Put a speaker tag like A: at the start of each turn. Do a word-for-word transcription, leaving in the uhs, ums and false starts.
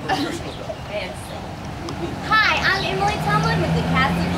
A: Hi, I'm Emily Tumlin with the cast of